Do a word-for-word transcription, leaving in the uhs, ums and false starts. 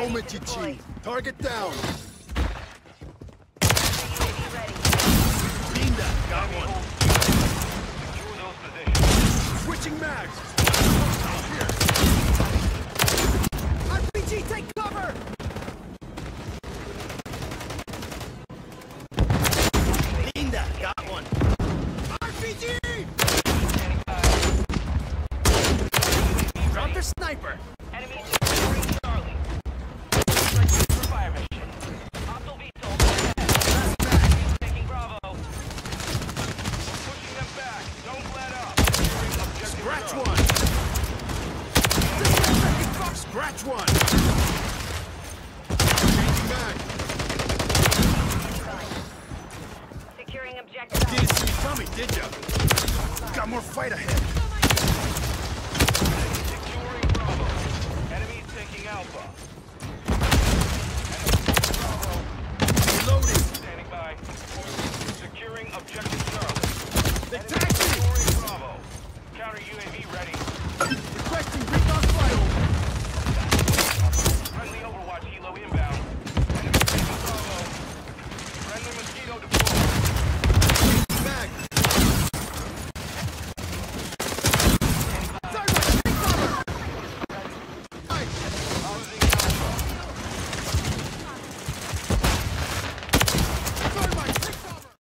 Omichichi. Target down. Linda, got one. Secure those positions. Switching mags. R P G, take cover! Linda, got one. R P G! Drop the sniper. Enemy securing Charlie. Ready for fire mission. Hostile V SOL ahead. Taking Bravo. We're pushing them back. Don't let up. Securing objective Scratch Charlie. one. Scratch one. Changing mag. Securing objective. Didn't see you coming, did ya? Got more fight ahead. Securing Bravo. Enemies taking Alpha. Enemy Bravo. Reloading.